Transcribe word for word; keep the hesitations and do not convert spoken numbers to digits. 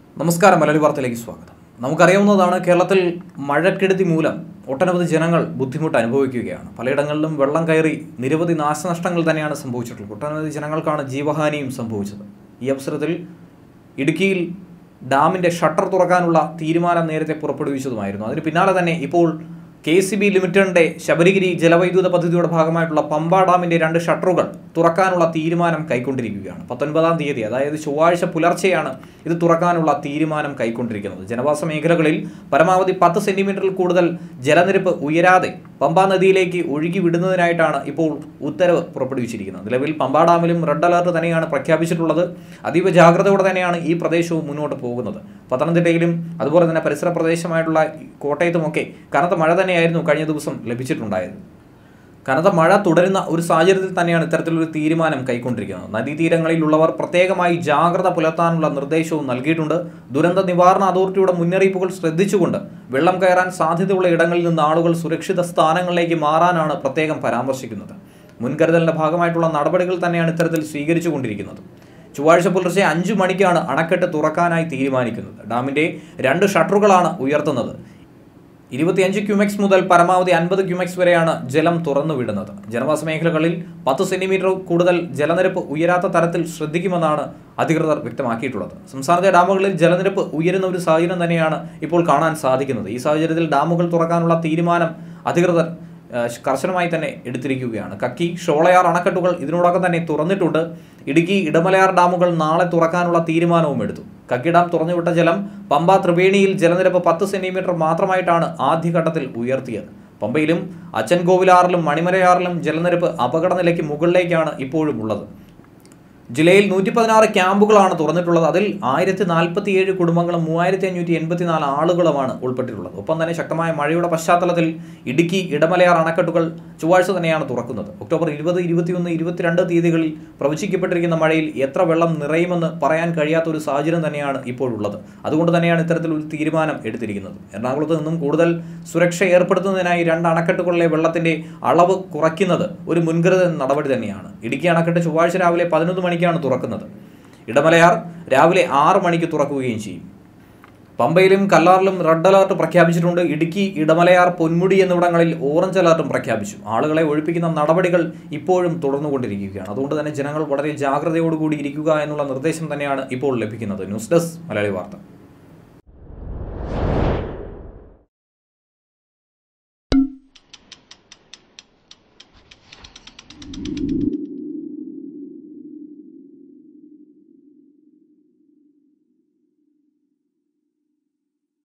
നമസ്കാരം, മലയാളി വാർത്തയിലേക്ക് സ്വാഗതം. നമുക്കറിയാവുന്നതാണ്, കേരളത്തിൽ മഴക്കെടുതി മൂലം ഒട്ടനവധി ജനങ്ങൾ ബുദ്ധിമുട്ട് അനുഭവിക്കുകയാണ്. പലയിടങ്ങളിലും വെള്ളം കയറി നിരവധി നാശനഷ്ടങ്ങൾ തന്നെയാണ് സംഭവിച്ചിട്ടുള്ളത്. ഒട്ടനവധി ജനങ്ങൾക്കാണ് ജീവഹാനിയും സംഭവിച്ചത്. ഈ അവസരത്തിൽ ഇടുക്കിയിൽ ഡാമിൻ്റെ ഷട്ടർ തുറക്കാനുള്ള തീരുമാനം നേരത്തെ പുറപ്പെടുവിച്ചതുമായിരുന്നു. അതിന് പിന്നാലെ തന്നെ ഇപ്പോൾ കെ സി ബി ലിമിറ്റഡിൻ്റെ ശബരിഗിരി ജലവൈദ്യുത പദ്ധതിയുടെ ഭാഗമായിട്ടുള്ള പമ്പ ഡാമിൻ്റെ രണ്ട് ഷട്ടറുകൾ തുറക്കാനുള്ള തീരുമാനം കൈക്കൊണ്ടിരിക്കുകയാണ്. പത്തൊൻപതാം തീയതി, അതായത് ചൊവ്വാഴ്ച പുലർച്ചെയാണ് ഇത് തുറക്കാനുള്ള തീരുമാനം കൈക്കൊണ്ടിരിക്കുന്നത്. ജനവാസ മേഖലകളിൽ പരമാവധി പത്ത് സെൻറ്റിമീറ്ററിൽ കൂടുതൽ ജലനിരപ്പ് ഉയരാതെ പമ്പാ നദിയിലേക്ക് ഒഴുകി വിടുന്നതിനായിട്ടാണ് ഇപ്പോൾ ഉത്തരവ് പുറപ്പെടുവിച്ചിരിക്കുന്നത്. നിലവിൽ പമ്പാ ഡാമിലും റെഡ് അലർട്ട് തന്നെയാണ് പ്രഖ്യാപിച്ചിട്ടുള്ളത്. അതീവ ജാഗ്രതയോടെ തന്നെയാണ് ഈ പ്രദേശവും മുന്നോട്ട് പോകുന്നത്. പത്തനംതിട്ടയിലും അതുപോലെ തന്നെ പരിസര പ്രദേശമായിട്ടുള്ള കോട്ടയത്തുമൊക്കെ കനത്ത മഴ തന്നെയായിരുന്നു കഴിഞ്ഞ ദിവസം ലഭിച്ചിട്ടുണ്ടായത്. കനത്ത മഴ തുടരുന്ന ഒരു സാഹചര്യത്തിൽ തന്നെയാണ് ഇത്തരത്തിലൊരു തീരുമാനം കൈക്കൊണ്ടിരിക്കുന്നത്. നദീതീരങ്ങളിലുള്ളവർ പ്രത്യേകമായി ജാഗ്രത പുലർത്താനുള്ള നിർദ്ദേശവും നൽകിയിട്ടുണ്ട്. ദുരന്ത നിവാരണ അതോറിറ്റിയുടെ മുന്നറിയിപ്പുകൾ ശ്രദ്ധിച്ചുകൊണ്ട് വെള്ളം കയറാൻ സാധ്യതയുള്ള ഇടങ്ങളിൽ നിന്ന് ആളുകൾ സുരക്ഷിത സ്ഥാനങ്ങളിലേക്ക് മാറാനാണ് പ്രത്യേകം പരാമർശിക്കുന്നത്. മുൻകരുതലിൻ്റെ ഭാഗമായിട്ടുള്ള നടപടികൾ തന്നെയാണ് ഇത്തരത്തിൽ സ്വീകരിച്ചുകൊണ്ടിരിക്കുന്നത്. ചൊവ്വാഴ്ച പുലർച്ചെ അഞ്ചു മണിക്കാണ് അണക്കെട്ട് തുറക്കാനായി തീരുമാനിക്കുന്നത്. ഡാമിൻ്റെ രണ്ട് ഷട്ടറുകളാണ് ഉയർത്തുന്നത്. ഇരുപത്തിയഞ്ച് ക്യൂമെക്സ് മുതൽ പരമാവധി അൻപത് ക്യൂമെക്സ് വരെയാണ് ജലം തുറന്നു വിടുന്നത്. ജനവാസ മേഖലകളിൽ പത്ത് സെൻറ്റിമീറ്റർ കൂടുതൽ ജലനിരപ്പ് ഉയരാത്ത തരത്തിൽ ശ്രദ്ധിക്കുമെന്നാണ് അധികൃതർ വ്യക്തമാക്കിയിട്ടുള്ളത്. സംസ്ഥാനത്തെ ഡാമുകളിൽ ജലനിരപ്പ് ഉയരുന്ന ഒരു സാഹചര്യം തന്നെയാണ് ഇപ്പോൾ കാണാൻ സാധിക്കുന്നത്. ഈ സാഹചര്യത്തിൽ ഡാമുകൾ തുറക്കാനുള്ള തീരുമാനം അധികൃതർ കർശനമായി തന്നെ എടുത്തിരിക്കുകയാണ്. കക്കി, ഷോളയാർ അണക്കെട്ടുകൾ ഇതിനോടകം തന്നെ തുറന്നിട്ടുണ്ട്. ഇടുക്കി, ഇടമലയാർ ഡാമുകൾ നാളെ തുറക്കാനുള്ള തീരുമാനവും എടുത്തു. കക്കി ഡാം തുറന്നുവിട്ട ജലം പമ്പ ത്രിവേണിയിൽ ജലനിരപ്പ് പത്ത് സെൻറ്റിമീറ്റർ മാത്രമായിട്ടാണ് ആദ്യഘട്ടത്തിൽ ഉയർത്തിയത്. പമ്പയിലും അച്ചൻകോവിലാറിലും മണിമലയാറിലും ജലനിരപ്പ് അപകടനിലയ്ക്ക് മുകളിലേക്കാണ് ഇപ്പോഴും ഉള്ളത്. ജില്ലയിൽ നൂറ്റി പതിനാറ് ക്യാമ്പുകളാണ് തുറന്നിട്ടുള്ളത്. അതിൽ ആയിരത്തി നാൽപ്പത്തി ഏഴ് കുടുംബങ്ങളും മൂവായിരത്തി അഞ്ഞൂറ്റി എൺപത്തി നാല് ആളുകളുമാണ് ഉൾപ്പെട്ടിട്ടുള്ളത്. ഒപ്പം തന്നെ ശക്തമായ മഴയുടെ പശ്ചാത്തലത്തിൽ ഇടുക്കി, ഇടമലയാർ അണക്കെട്ടുകൾ ചൊവ്വാഴ്ച തന്നെയാണ് തുറക്കുന്നത്. ഒക്ടോബർ ഇരുപത്, ഇരുപത്തിയൊന്ന്, ഇരുപത്തിരണ്ട് തീയതികളിൽ പ്രവചിക്കപ്പെട്ടിരിക്കുന്ന മഴയിൽ എത്ര വെള്ളം നിറയുമെന്ന് പറയാൻ കഴിയാത്ത ഒരു സാഹചര്യം തന്നെയാണ് ഇപ്പോഴുള്ളത്. അതുകൊണ്ട് തന്നെയാണ് ഇത്തരത്തിലൊരു തീരുമാനം എടുത്തിരിക്കുന്നത്. എറണാകുളത്ത് നിന്നും കൂടുതൽ സുരക്ഷ ഏർപ്പെടുത്തുന്നതിനായി രണ്ട് അണക്കെട്ടുകളിലെ വെള്ളത്തിൻ്റെ അളവ് കുറയ്ക്കുന്നത് ഒരു മുൻകരുതൽ നടപടി തന്നെയാണ്. ഇടുക്കി അണക്കെട്ട് ചൊവ്വാഴ്ച രാവിലെ പതിനൊന്ന് മണിക്ക് ാണ് തുറക്കുന്നത്. ഇടമലയാർ രാവിലെ ആറ് മണിക്ക് തുറക്കുകയും ചെയ്യും. പമ്പയിലും കല്ലാറിലും റെഡ് അലർട്ട് പ്രഖ്യാപിച്ചിട്ടുണ്ട്. ഇടുക്കി, ഇടമലയാർ, പൊന്മുടി എന്നിവിടങ്ങളിൽ ഓറഞ്ച് അലർട്ടും പ്രഖ്യാപിച്ചു. ആളുകളെ ഒഴിപ്പിക്കുന്ന നടപടികൾ ഇപ്പോഴും തുടർന്നുകൊണ്ടിരിക്കുകയാണ്. അതുകൊണ്ട് തന്നെ ജനങ്ങൾ വളരെ ജാഗ്രതയോടുകൂടി ഇരിക്കുക എന്നുള്ള നിർദ്ദേശം തന്നെയാണ് ഇപ്പോൾ ലഭിക്കുന്നത്. ന്യൂസ് ഡെസ്ക്, മലയാളി വാർത്ത.